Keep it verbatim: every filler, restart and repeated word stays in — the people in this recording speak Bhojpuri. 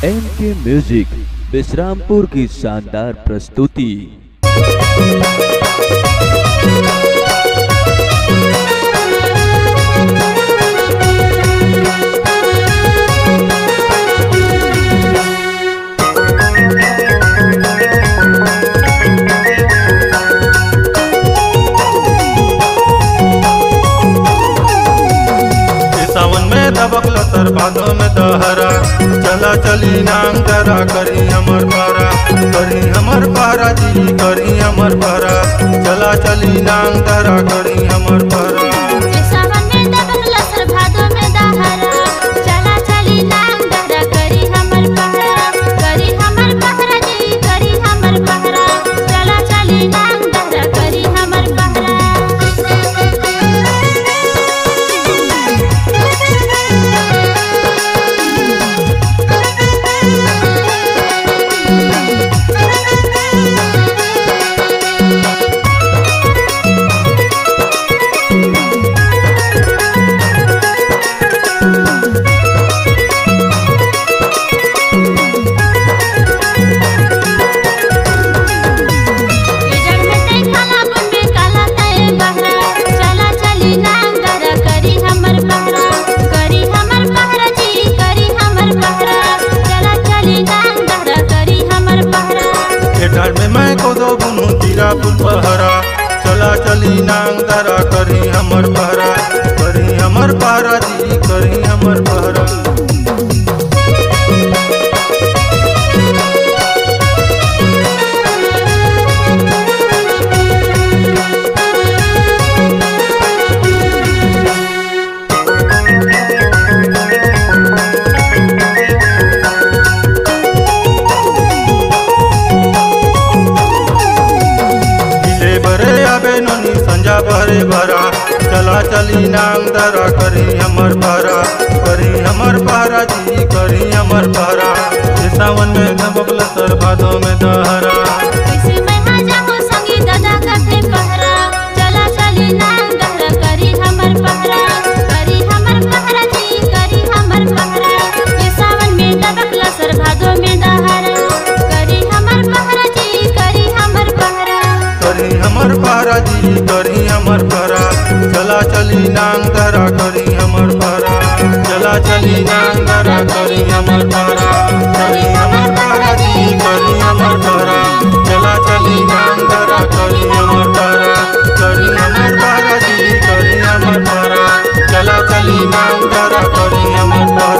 एम के म्यूजिक विश्रामपुर की शानदार प्रस्तुति। दबकल सर भादों में दहरा, चला चली नाम जरा करी हमर पारा, करी हमर पारा जी करी हमर पारा, चला चली नाम जरा करी हमर पारा। सावन में दबकल सर भादों में दहरा, चला चली नाम जरा करी हमर पारा, करी हमर पारा जी करी हमर पारा, चला चली नाम जरा करी हमर पारा। पहरा चला चली नांग दरा करी हमर पहरा, करी हमर पहरा जी करी हमर पहरा। संजा भरे भरा चला चली नांग दरा करी हमर पहरा, करी हमर पहरा जी करी हमर पहरा। सावन में दबकल सर भादों में दहरा, हमर पहरा जी करी हमर पहरा, चला चली नांग दरा करी हमर पहरा, चला चली नांग दरा करी हमर पहरा, करी हमर पहरा जी करी हमर पहरा, चला चली नांग दरा करी हमर पहरा, करी हमर पहरा जी करी हमर पहरा, चला चली नांग दरा करी हमर पहरा।